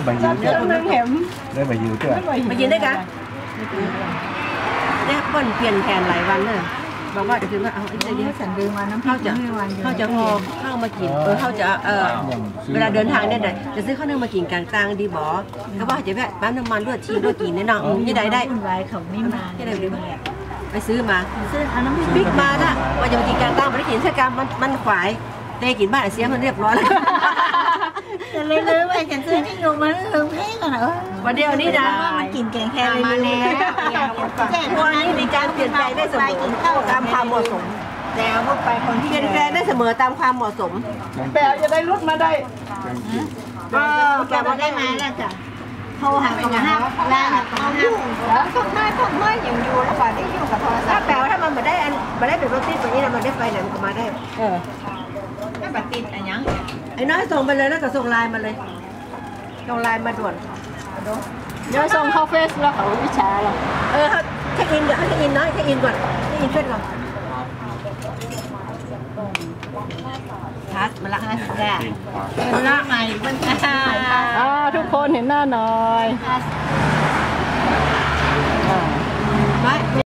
ใบยืนด้วยได้ใบยืนด้วยมายืนได้กันเนี่ยเปิ้ลเปลี่ยนแผนหลายวันเลยบอกว่าจะคือว่าเอาไอ้เดี๋ยวฉันลืมมาน้ำเข้าจะพอเข้ามากินเข้าจะเวลาเดินทางเนี่ยจะซื้อข้าวนึ่งมากินกลางตังดีบอเขาบอกจะแบบปั๊มน้ำมันด้วยชีด้วยกินแน่นอนยี่ได้เขาไม่มาที่ไหนไปซื้อมาน้ำพริกมาถ้าว่าจะมากินกลางตังไม่ได้กินเท่ากรรมมันขวายเตะกินบ้านเสียมันเรียบร้อยแล้วจะเลยเลยว่าฉันซื้อที่อยู่มาลืมให้ก่อนเหรอวันเดียวนี้นะมันกินแกงแค่เลยมาเลยแต่พวกนี้มีการเปลี่ยนแปลงได้เสมอตามความเหมาะสมแต่พวกไปคนที่เปลี่ยนแปลงได้เสมอตามความเหมาะสมแปลจะได้รุดมาได้ก็แกมาได้มาแล้วจ้ะโทรหากันนะลาเอาอยู่แล้วส่งมาอย่างอยู่แล้วป่าได้อยู่กับโทรศัพท์แปลว่าถ้ามันมาได้เป็นรถติดแบบนี้นะมันได้ไฟไหนมันก็มาได้ถ้าบัตรติดอะไรยังไอ้น้อยส่งไปเลยแล้วก็ส่งไลน์มาเลยส่งไลน์มาด่วนเดี๋ยวส่งเข้าเฟซแล้วเขาวิชาหรอเช็คอินเดี๋ยวให้เช็คอินน้อยเช็คอินก่อนเช็คอินเฟซก่อนทัสมาละมันละใหม่มันทุกคนเห็นหน้าหน่อย